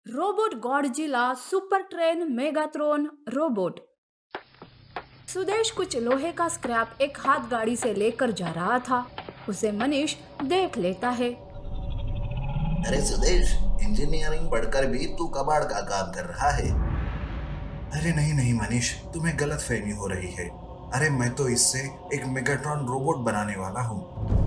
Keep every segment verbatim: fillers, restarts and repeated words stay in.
Robot Godzilla super train Megatron robot. Sudesh कुछ लोहे का स्क्रैप एक हाथ गाड़ी से लेकर जा रहा था। उसे मनीष देख लेता है। अरे सुदेश, इंजीनियरिंग पढ़कर भी तू कबाड़ का काम कर रहा है। अरे नहीं नहीं मनीष, तुम्हें गलत फहमी हो रही है। अरे मैं तो इससे एक मेगाट्रॉन रोबोट बनाने वाला हूँ।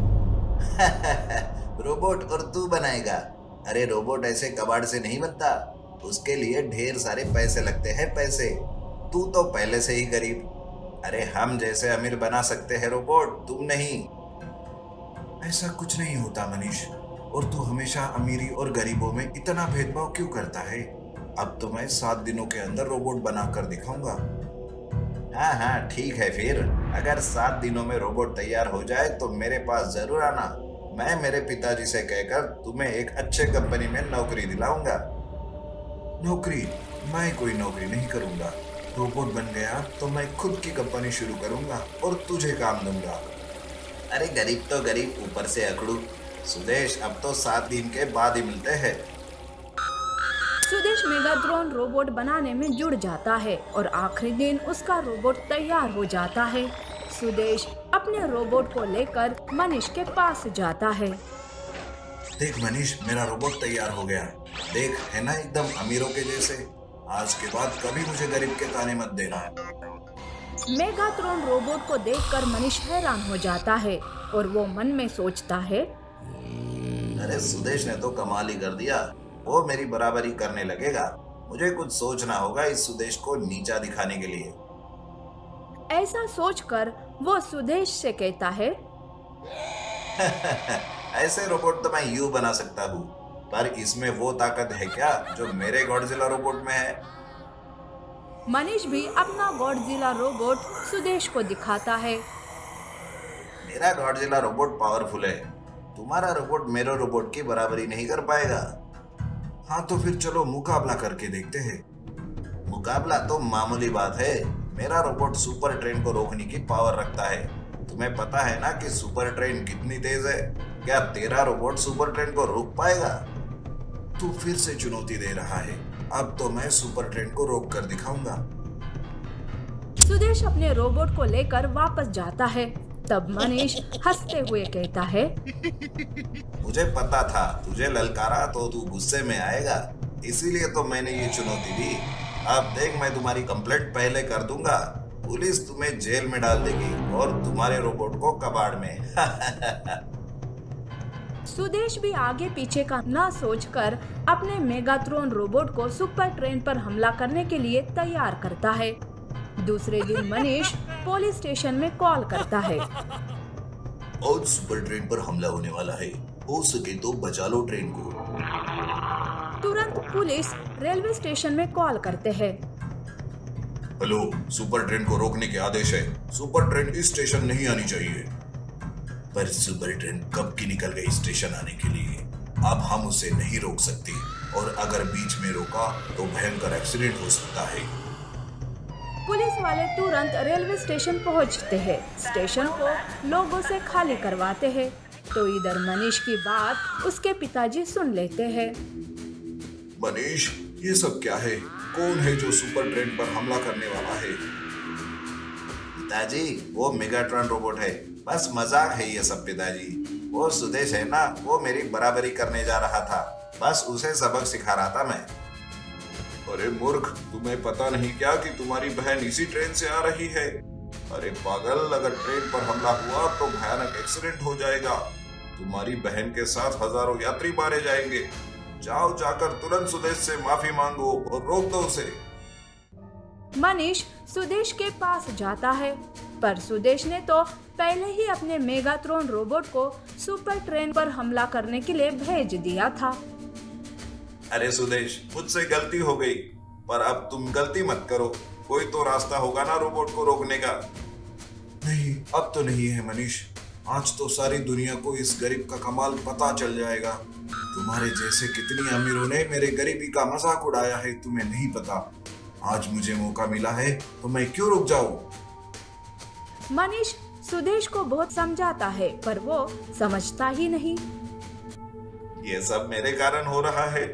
रोबोट और तू बनाएगा? अरे रोबोट ऐसे कबाड़ से नहीं बनता, उसके लिए ढेर सारे पैसे लगते हैं। पैसे तू तो पहले से ही गरीब। अरे हम जैसे अमीर बना सकते हैं रोबोट, तुम नहीं। ऐसा कुछ नहीं होता मनीष, और तू हमेशा अमीरी और गरीबों में इतना भेदभाव क्यों करता है? अब तो मैं सात दिनों के अंदर रोबोट बनाकर दिखाऊंगा। हाँ हाँ ठीक है, फिर अगर सात दिनों में रोबोट तैयार हो जाए तो मेरे पास जरूर आना। मैं मेरे पिताजी से कहकर तुम्हें एक अच्छे कंपनी में नौकरी दिलाऊंगा। नौकरी? मैं कोई नौकरी नहीं करूंगा। रोबोट बन गया तो मैं खुद की कंपनी शुरू करूंगा और तुझे काम दूंगा। अरे गरीब तो गरीब, ऊपर से अकड़ू। सुदेश, अब तो सात दिन के बाद ही मिलते हैं। सुदेश मेगाट्रॉन रोबोट बनाने में जुड़ जाता है और आखिरी दिन उसका रोबोट तैयार हो जाता है। सुदेश अपने रोबोट को लेकर मनीष के पास जाता है। देख मनीष, मेरा रोबोट तैयार हो गया। देख, है ना एकदम अमीरों के जैसे। आज के बाद कभी मुझे गरीब के ताने मत देना। मेगाट्रॉन रोबोट को देखकर मनीष हैरान हो जाता है और वो मन में सोचता है, अरे सुदेश ने तो कमाल ही कर दिया। वो मेरी बराबरी करने लगेगा। मुझे कुछ सोचना होगा इस सुदेश को नीचा दिखाने के लिए। ऐसा सोचकर वो सुदेश से कहता है, ऐसे रोबोट तो मैं यूं बना सकता हूँ, पर इसमें वो ताकत है क्या जो मेरे गॉडजिला रोबोट में है? मनीष भी अपना गॉडजिला रोबोट सुदेश को दिखाता है। मेरा गॉडजिला रोबोट पावरफुल है, तुम्हारा रोबोट मेरे रोबोट की बराबरी नहीं कर पाएगा। हाँ तो फिर चलो मुकाबला करके देखते हैं। मुकाबला तो मामूली बात है। मेरा रोबोट सुपर ट्रेन को रोकने की पावर रखता है। तुम्हें पता है ना कि सुपर ट्रेन कितनी तेज है? क्या तेरा रोबोट सुपर ट्रेन को रोक पाएगा? तू फिर से चुनौती दे रहा है। अब तो मैं सुपर ट्रेन को रोक कर दिखाऊंगा। सुदेश अपने रोबोट को लेकर वापस जाता है। तब मनीष हंसते हुए कहता है, मुझे पता था तुझे ललकारा तो तू गुस्से में आएगा, इसीलिए तो मैंने ये चुनौती दी। अब देख, मैं तुम्हारी कंप्लेंट पहले कर दूंगा। पुलिस तुम्हें जेल में डाल देगी और तुम्हारे रोबोट को कबाड़ में। सुदेश भी आगे पीछे का न सोचकर अपने मेगाट्रॉन रोबोट को सुपर ट्रेन पर हमला करने के लिए तैयार करता है। दूसरे दिन मनीष पुलिस स्टेशन में कॉल करता है। और सुपर ट्रेन पर हमला होने वाला है, हो सके तो बचा लो ट्रेन को। तुरंत पुलिस रेलवे स्टेशन में कॉल करते हैं। हेलो, सुपर ट्रेन को रोकने के आदेश है। सुपर ट्रेन इस स्टेशन नहीं आनी चाहिए। पर सुपर ट्रेन कब की निकल गई स्टेशन आने के लिए? अब हम उसे नहीं रोक सकते, और अगर बीच में रोका तो भयंकर एक्सीडेंट हो सकता है। पुलिस वाले तुरंत रेलवे स्टेशन पहुंचते हैं। स्टेशन को लोगों से खाली करवाते हैं। तो इधर मनीष की बात उसके पिताजी सुन लेते हैं। मनीष, ये सब क्या है? कौन है जो सुपर ट्रेन पर हमला करने वाला है? पिताजी, वो मेगाट्रॉन रोबोट है। बस मजाक है ये सब पिताजी। वो सुदेश है ना, वो मेरी बराबरी करने जा रहा था। बस उसे सबक सिखा रहा था मैं। अरे मूर्ख, तुम्हें पता नहीं क्या कि तुम्हारी बहन इसी ट्रेन से आ रही है? अरे पागल, अगर ट्रेन पर हमला हुआ तो भयानक एक्सीडेंट हो जाएगा। तुम्हारी बहन के साथ हजारों यात्री मारे जाएंगे। जाओ, जाकर तुरंत सुदेश से माफी मांगो और रोक दो उसे। मनीष सुदेश के पास जाता है, पर सुदेश ने तो पहले ही अपने मेगाट्रॉन रोबोट को सुपर ट्रेन पर हमला करने के लिए भेज दिया था। अरे सुदेश, मुझसे गलती हो गई, पर अब तुम गलती मत करो। कोई तो रास्ता होगा ना रोबोट को रोकने का। नहीं, अब तो नहीं है मनीष। आज तो सारी दुनिया को इस गरीब का कमाल पता चल जाएगा। तुम्हारे जैसे कितनी अमीरों ने मेरे गरीबी का मजाक उड़ाया है, तुम्हें नहीं पता। आज मुझे मौका मिला है तो मैं क्यों रुक जाऊं? मनीष सुदेश को बहुत समझाता है, पर वो समझता ही नहीं। ये सब मेरे कारण हो रहा है।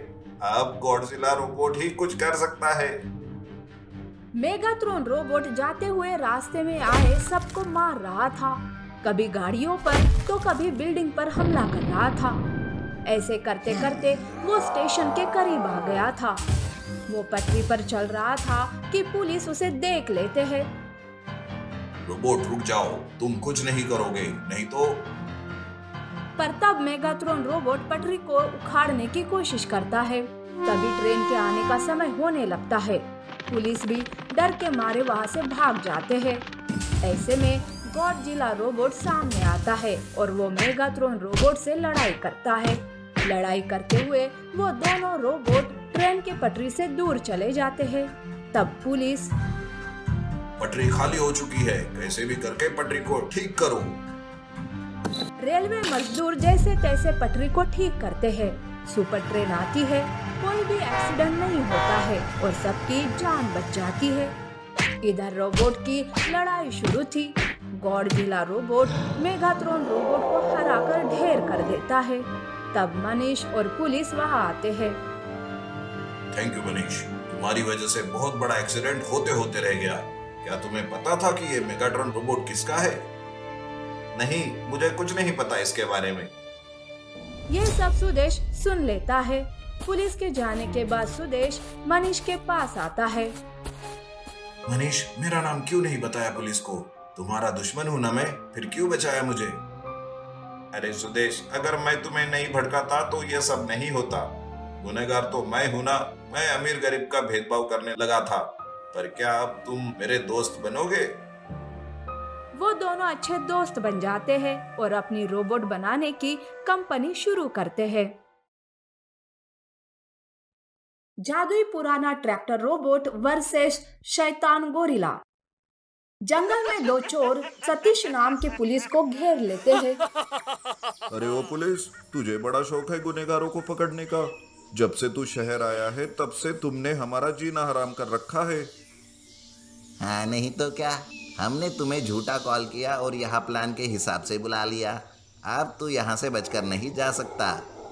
अब गॉडजिला रोबोट ही कुछ कर सकता है। मेगाट्रॉन रोबोट जाते हुए रास्ते में आए सबको मार रहा था, कभी गाड़ियों पर तो कभी बिल्डिंग पर हमला कर रहा था। ऐसे करते करते वो स्टेशन के करीब आ गया था। वो पटरी पर चल रहा था कि पुलिस उसे देख लेते हैं। रोबोट रुक जाओ, तुम कुछ नहीं करोगे, नहीं तो। पर तब मेगाट्रॉन रोबोट पटरी को उखाड़ने की कोशिश करता है। तभी ट्रेन के आने का समय होने लगता है। पुलिस भी डर के मारे वहाँ से भाग जाते हैं। ऐसे में गॉडजिला रोबोट सामने आता है और वो मेगाट्रॉन रोबोट से लड़ाई करता है। लड़ाई करते हुए वो दोनों रोबोट ट्रेन के पटरी से दूर चले जाते हैं। तब पुलिस, पटरी खाली हो चुकी है, कैसे भी करके पटरी को ठीक करो। रेलवे मजदूर जैसे तैसे पटरी को ठीक करते हैं। सुपर ट्रेन आती है, कोई भी एक्सीडेंट नहीं होता है और सबकी जान बच जाती है। इधर रोबोट की लड़ाई शुरू थी। गॉडजिला रोबोट मेगाट्रॉन रोबोट को हराकर ढेर कर देता है। तब मनीष और पुलिस वहाँ आते हैं। थैंक यू मनीष, तुम्हारी वजह से बहुत बड़ा एक्सीडेंट होते होते रह गया। क्या तुम्हें पता था कि ये मेगाट्रॉन रोबोट किसका है? नहीं, मुझे कुछ नहीं पता इसके बारे में। ये सब सुदेश सुन लेता है। पुलिस के जाने के बाद सुदेश मनीष के पास आता है। मनीष, मेरा नाम क्यों नहीं बताया पुलिस को? तुम्हारा दुश्मन हूं ना मैं, फिर क्यों बचाया मुझे? अरे सुदेश, अगर मैं तुम्हें नहीं भड़काता तो ये सब नहीं होता। गुनहगार तो मैं हूं ना। मैं अमीर गरीब का भेदभाव करने लगा था, पर क्या अब तुम मेरे दोस्त बनोगे? वो दोनों अच्छे दोस्त बन जाते हैं और अपनी रोबोट बनाने की कंपनी शुरू करते हैं। जादुई पुराना ट्रैक्टर रोबोट वर्सेस शैतान गोरिल्ला। जंगल में दो चोर सतीश नाम के पुलिस को घेर लेते हैं। अरे ओ पुलिस, तुझे बड़ा शौक है गुनहगारों को पकड़ने का। जब से तू शहर आया है तब से तुमने हमारा जीना हराम कर रखा है। हाँ नहीं तो क्या, हमने तुम्हें झूठा कॉल किया और यहाँ प्लान के हिसाब से बुला लिया। अब तू यहाँ से बचकर नहीं जा सकता।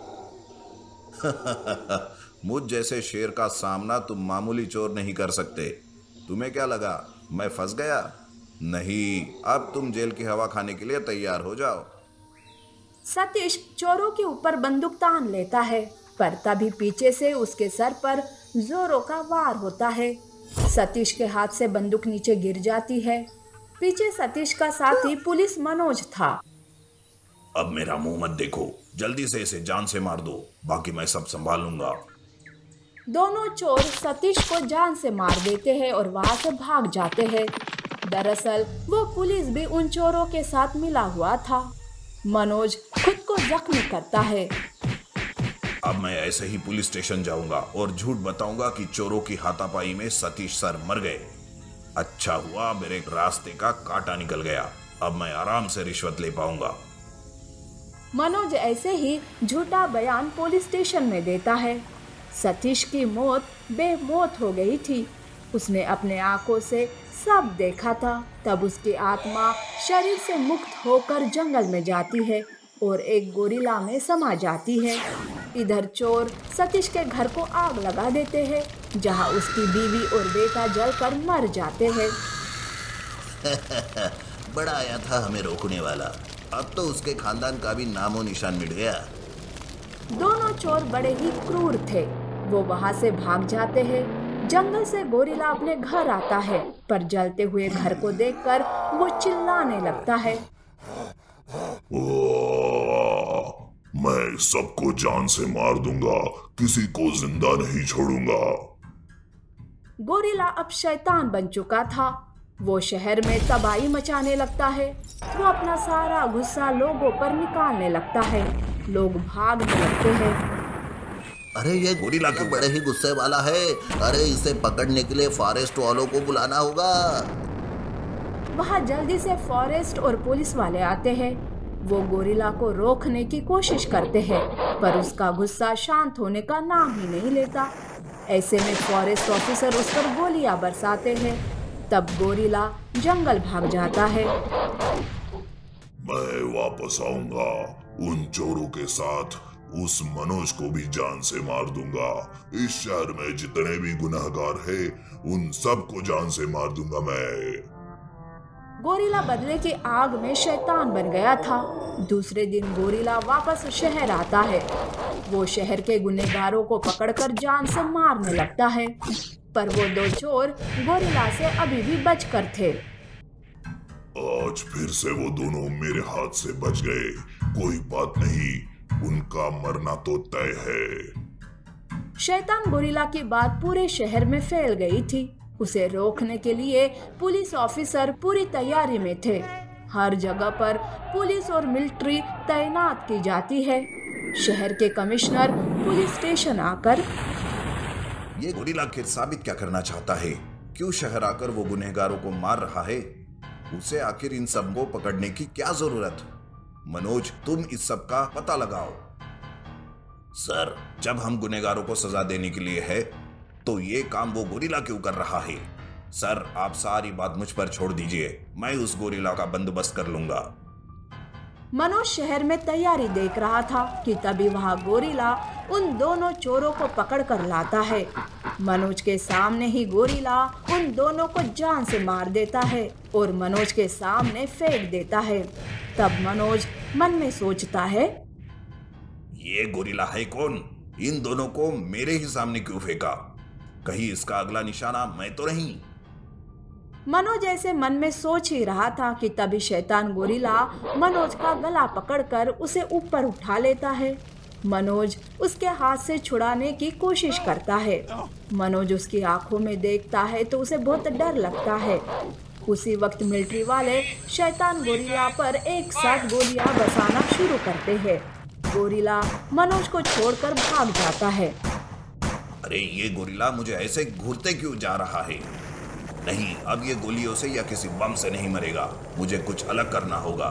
मुझ जैसे शेर का सामना तुम मामूली चोर नहीं कर सकते। तुम्हें क्या लगा मैं फंस गया? नहीं, अब तुम जेल की हवा खाने के लिए तैयार हो जाओ। सतीश चोरों के ऊपर बंदूक तान लेता है, पर तभी पीछे से उसके सर पर जोरों का वार होता है। सतीश के हाथ से बंदूक नीचे गिर जाती है। पीछे सतीश का साथी पुलिस मनोज था। अब मेरा मुंह मत देखो, जल्दी से इसे जान से मार दो, बाकी मैं सब संभाल लूंगा। दोनों चोर सतीश को जान से मार देते हैं और वहां से भाग जाते हैं। दरअसल वो पुलिस भी उन चोरों के साथ मिला हुआ था। मनोज खुद को जख्मी करता है। अब मैं ऐसे ही पुलिस स्टेशन जाऊंगा और झूठ बताऊंगा कि चोरों की हाथापाई में सतीश सर मर गए। अच्छा हुआ मेरे रास्ते का कांटा निकल गया, अब मैं आराम से रिश्वत ले पाऊंगा। मनोज ऐसे ही झूठा बयान पुलिस स्टेशन में देता है। सतीश की मौत बेमौत हो गई थी। उसने अपने आंखों से सब देखा था। तब उसकी आत्मा शरीर से मुक्त होकर जंगल में जाती है और एक गोरिल्ला में समा जाती है। इधर चोर सतीश के घर को आग लगा देते हैं, जहां उसकी बीवी और बेटा जलकर मर जाते हैं। बड़ा आया था हमें रोकने वाला, अब तो उसके खानदान का भी नामो निशान मिट गया। दोनों चोर बड़े ही क्रूर थे। वो वहां से भाग जाते हैं। जंगल से गोरिल्ला अपने घर आता है, पर जलते हुए घर को देखकर वो चिल्लाने लगता है। मैं सबको जान से मार दूंगा, किसी को जिंदा नहीं छोड़ूंगा। गोरिल्ला अब शैतान बन चुका था। वो शहर में तबाही मचाने लगता है। वो अपना सारा गुस्सा लोगों पर निकालने लगता है। लोग भागने लगते हैं। अरे ये गोरिल्ला तो बड़े ही गुस्से वाला है। अरे इसे पकड़ने के लिए फॉरेस्ट वालों को बुलाना होगा। वहाँ जल्दी से फॉरेस्ट और पुलिस वाले आते हैं। वो गोरिल्ला को रोकने की कोशिश करते हैं, पर उसका गुस्सा शांत होने का नाम ही नहीं लेता। ऐसे में फॉरेस्ट ऑफिसर उस पर गोलियां बरसाते हैं। तब गोरिल्ला जंगल भाग जाता है। मैं वापस आऊंगा उन चोरों के साथ, उस मनोज को भी जान से मार दूंगा। इस शहर में जितने भी गुनहगार हैं, उन सबको जान से मार दूंगा मैं। गोरिल्ला बदले की आग में शैतान बन गया था। दूसरे दिन गोरिल्ला वापस शहर आता है। वो शहर के गुनहगारों को पकड़कर जान से मारने लगता है, पर वो दो चोर गोरिल्ला से अभी भी बचकर थे। आज फिर से वो दोनों मेरे हाथ से बच गए। कोई बात नहीं, उनका मरना तो तय है। शैतान गोरिल्ला की बात पूरे शहर में फैल गई थी। उसे रोकने के लिए पुलिस ऑफिसर पूरी तैयारी में थे। हर जगह पर पुलिस और मिलिट्री तैनात की जाती है। शहर के कमिश्नर पुलिस स्टेशन आकर, ये गोरिल्ला आखिर साबित क्या करना चाहता है? क्यों शहर आकर वो गुनहगारों को मार रहा है? उसे आखिर इन सबको पकड़ने की क्या जरूरत? मनोज, तुम इस सब का पता लगाओ। सर, जब हम गुनहगारों को सजा देने के लिए है, तो ये काम वो गोरिल्ला क्यों कर रहा है? सर, आप सारी बात मुझ पर छोड़ दीजिए, मैं उस गोरिल्ला का बंदोबस्त कर लूंगा। मनोज शहर में तैयारी देख रहा था कि तभी वहाँ गोरिल्ला उन दोनों चोरों को पकड़ कर लाता है। मनोज के सामने ही गोरिल्ला उन दोनों को जान से मार देता है और मनोज के सामने फेंक देता है। तब मनोज मन में सोचता है, ये गोरिल्ला है कौन? इन दोनों को मेरे ही सामने क्यों फेंका? कहीं इसका अगला निशाना मैं तो नहीं? मनोज ऐसे मन में सोच ही रहा था कि तभी शैतान गोरिल्ला मनोज का गला पकड़कर उसे ऊपर उठा लेता है। मनोज उसके हाथ से छुड़ाने की कोशिश करता है। मनोज उसकी आंखों में देखता है तो उसे बहुत डर लगता है। उसी वक्त मिलिट्री वाले शैतान गोरिल्ला पर एक साथ गोलियां बरसाना शुरू करते हैं। गोरिल्ला मनोज को छोड़कर भाग जाता है। अरे, ये गोरिल्ला मुझे ऐसे घूरते क्यों जा रहा है? नहीं, अब ये गोलियों से या किसी बम से नहीं मरेगा। मुझे कुछ अलग करना होगा।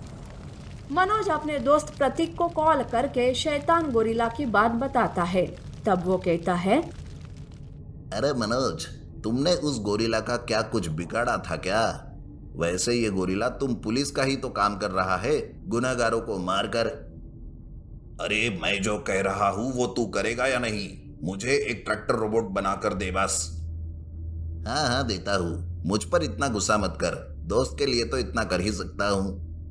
मनोज अपने दोस्त प्रतीक को कॉल करके शैतान गोरिल्ला की बात बताता है। तब वो कहता है, अरे मनोज, तुमने उस गोरिल्ला का क्या कुछ बिगाड़ा था क्या? वैसे ये गोरिल्ला तुम पुलिस का ही तो काम कर रहा है, गुनहगारों को मारकर। अरे, मैं जो कह रहा हूँ वो तू करेगा या नहीं? मुझे एक ट्रैक्टर रोबोट बनाकर दे बस। हाँ हाँ देता हूँ, मुझ पर इतना गुस्सा मत कर, दोस्त के लिए तो इतना कर ही सकता हूँ।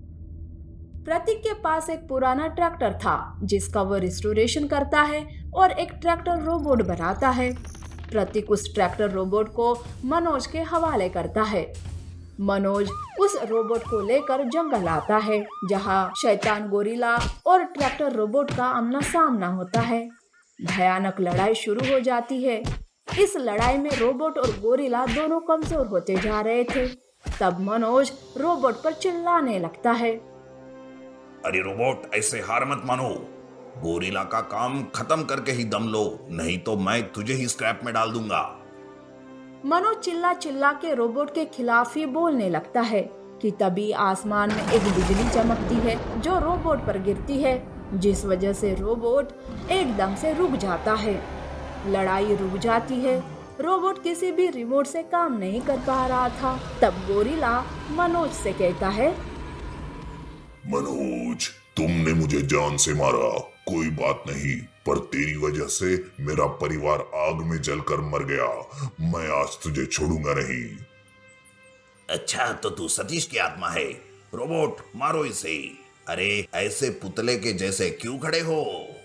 प्रतीक के पास एक पुराना ट्रैक्टर था जिसका वो रिस्टोरेशन करता है और एक ट्रैक्टर रोबोट बनाता है। प्रतीक उस ट्रैक्टर रोबोट को मनोज के हवाले करता है। मनोज उस रोबोट को लेकर जंगल आता है जहाँ शैतान गोरिल्ला और ट्रैक्टर रोबोट का आमना सामना होता है। भयानक लड़ाई शुरू हो जाती है। इस लड़ाई में रोबोट और गोरिल्ला दोनों कमजोर होते जा रहे थे। तब मनोज रोबोट पर चिल्लाने लगता है, अरे रोबोट, ऐसे हार मत मानो। गोरिल्ला का काम खत्म करके ही दम लो, नहीं तो मैं तुझे ही स्क्रैप में डाल दूंगा। मनोज चिल्ला चिल्ला के रोबोट के खिलाफ ही बोलने लगता है कि तभी आसमान में एक बिजली चमकती है जो रोबोट पर गिरती है, जिस वजह से रोबोट एकदम से रुक जाता है। लड़ाई रुक जाती है। रोबोट किसी भी रिमोट से काम नहीं कर पा रहा था। तब गोरिल्ला मनोज से कहता है, मनोज, तुमने मुझे जान से मारा, कोई बात नहीं, पर तेरी वजह से मेरा परिवार आग में जलकर मर गया। मैं आज तुझे छोड़ूंगा नहीं। अच्छा, तो तू सतीश की आत्मा है। रोबोट, मारो इसे। अरे, ऐसे पुतले के जैसे क्यों खड़े हो?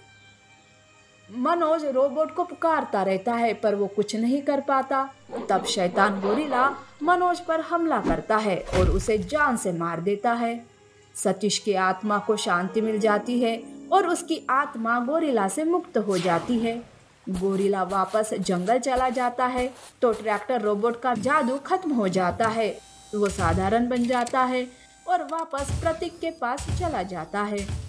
मनोज रोबोट को पुकारता रहता है पर वो कुछ नहीं कर पाता। तब शैतान गोरिल्ला मनोज पर हमला करता है और उसे जान से मार देता है। सतीश की आत्मा को शांति मिल जाती है और उसकी आत्मा गोरिल्ला से मुक्त हो जाती है। गोरिल्ला वापस जंगल चला जाता है तो ट्रैक्टर रोबोट का जादू खत्म हो जाता है। वो साधारण बन जाता है और वापस प्रतीक के पास चला जाता है।